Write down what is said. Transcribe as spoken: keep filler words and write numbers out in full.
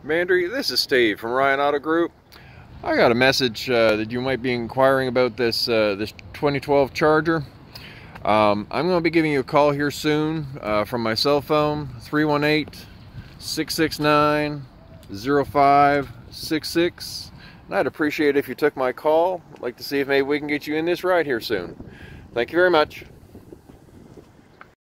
Mandry, this is Steve from Ryan Auto Group. I got a message uh, that you might be inquiring about this uh, this twenty twelve Charger. Um, I'm going to be giving you a call here soon uh, from my cell phone, three one eight, six six nine, zero five six six. And I'd appreciate it if you took my call. I'd like to see if maybe we can get you in this ride here soon. Thank you very much.